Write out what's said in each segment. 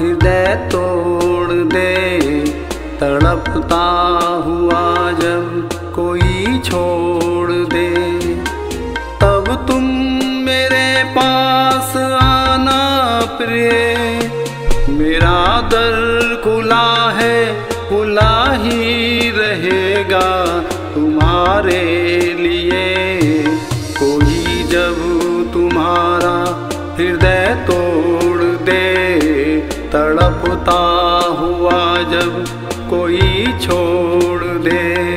हृदय तोड़ दे, तड़पता हुआ जब कोई छोड़ दे, तब तुम मेरे पास आना प्रिय। मेरा दर खुला है, खुला ही रहेगा तुम्हारे लिए। कोई जब तुम्हारा हृदय तोड़ दे, तड़पता हुआ जब कोई छोड़ दे।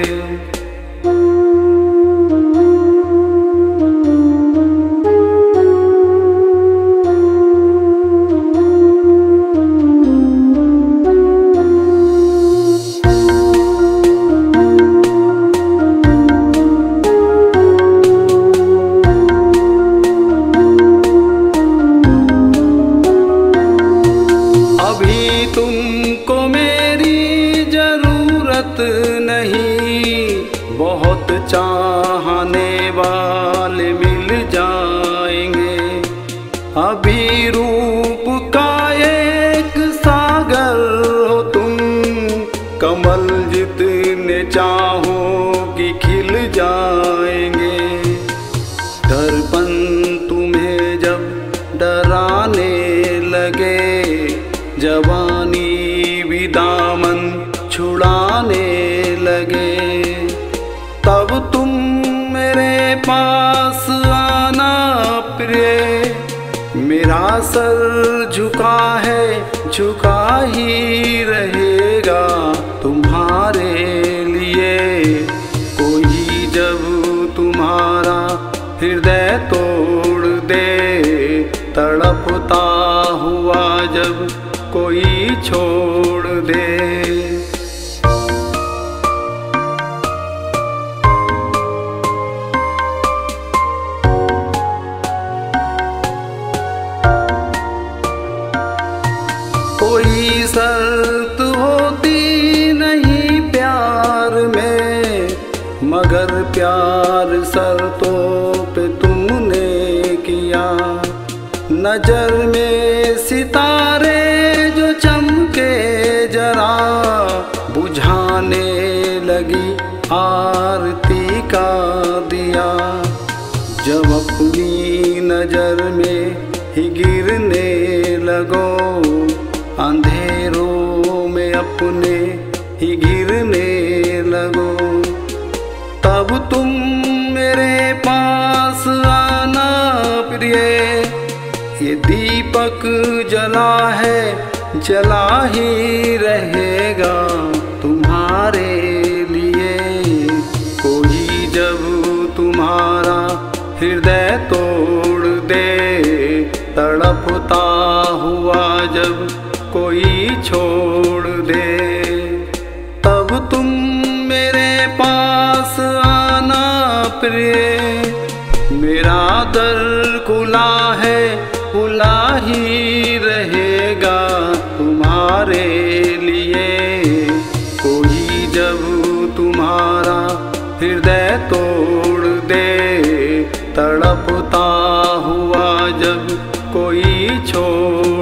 अभी तुमको मेरी जरूरत नहीं, बहुत चाहने वाले मिल जाएंगे। अभी रूप का एक सागर हो तुम, कमल जितने चाहोगी खिल जाएंगे। दर्पण तुम्हें जब डराने लगे, जवानी भी दामन छुड़ाने लगे, तब तुम मेरे पास आना प्रिय। मेरा सर झुका है, झुका ही रहेगा तुम्हारे लिए। कोई जब तुम्हारा हृदय तोड़ दे, तड़पता हुआ जब कोई छोड़ दे। कोई शर्त होती नहीं प्यार में, मगर प्यार शर्तों पे तुमने किया। नजर में सितारे जो चमके जरा, बुझाने लगी आरती का दिया। जब अपनी नजर में ही गिरने लगो, अंधेरों में अपने ही गिरने लगो, तब तुम मेरे पास आना प्रिय। ये दीपक जला है, जला ही रहेगा तुम्हारे लिए। कोई जब तुम्हारा हृदय तोड़ दे, तड़पता हुआ जब कोई छोड़ दे, तब तुम मेरे पास आना प्रिय। मेरा दर खुला है, खुला ही रहेगा तुम्हारे लिए। कोई जब तुम्हारा हृदय तोड़ दे, तड़पता हुआ जब कोई छोड़